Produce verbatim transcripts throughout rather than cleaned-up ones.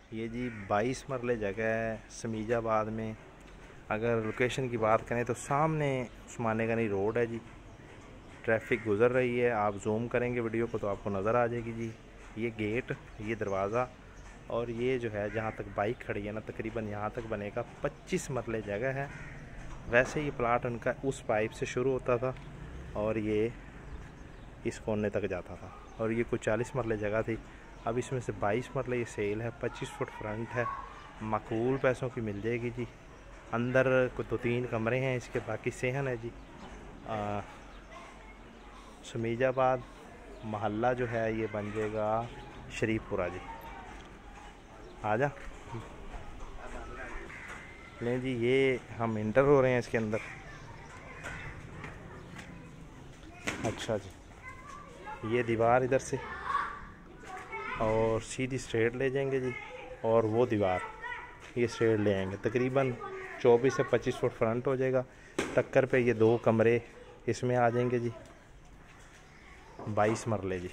ये जी बाईस मरले जगह है समीजाबाद में। अगर लोकेशन की बात करें तो सामने उस्माने गनी रोड है जी। ट्रैफिक गुज़र रही है, आप जूम करेंगे वीडियो को तो आपको नज़र आ जाएगी जी। ये गेट, ये दरवाज़ा और ये जो है जहाँ तक बाइक खड़ी है ना, तकरीबन यहाँ तक बनेगा पच्चीस मरले जगह है। वैसे ये प्लाट उनका उस पाइप से शुरू होता था और ये इस कोने तक जाता था और ये कुछ चालीस मरले जगह थी। अब इसमें से बाईस मरले ये सेल है, पच्चीस फुट फ्रंट है, माकूल पैसों की मिल जाएगी जी। अंदर को दो तीन कमरे हैं इसके, बाकी सेहन है जी। आ, समीजाबाद महल्ला जो है ये बन जाएगा शरीफपुरा जी। आ जा लें जी, ये हम इंटर हो रहे हैं इसके अंदर। अच्छा जी, ये दीवार इधर से और सीधी स्ट्रेट ले जाएंगे जी, और वो दीवार ये स्ट्रेट ले आएंगे। तकरीबन चौबीस से पच्चीस फुट फ्रंट हो जाएगा। टक्कर पे ये दो कमरे इसमें आ जाएंगे जी। बाईस मरले जी।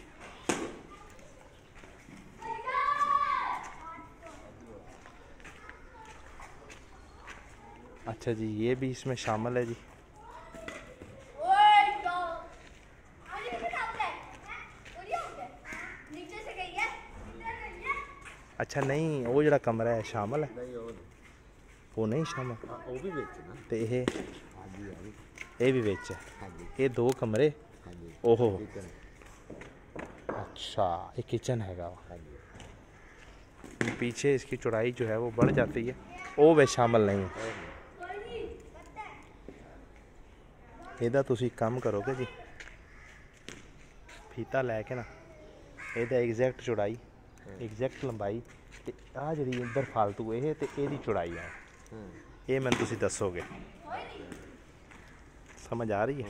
अच्छा जी, ये भी इसमें शामिल है जी। अच्छा नहीं, वो जड़ा कमरा है शामिल है, वो नहीं शामिल, वो भी बेच ना ते ये ये भी बेच है। ये दो कमरे, ओहो अच्छा, ये किचन हैगा। पीछे इसकी चौड़ाई जो है वो बढ़ जाती है, वो वे शामिल नहीं है। ਇਹਦਾ ਤੁਸੀਂ ਕੰਮ ਕਰੋਗੇ जी, फीता लैके ना ਇਹਦਾ एग्जैक्ट चौड़ाई, एग्जैक्ट लंबाई ਤੇ ਆ ਜਿਹੜੀ ਇੱਧਰ ਫालतू ਇਹ ਤੇ ਇਹਦੀ ਚੌੜਾਈ ਹੈ, ਇਹ ਮੈਨੂੰ ਤੁਸੀਂ ਦੱਸੋਗੇ। समझ आ रही है?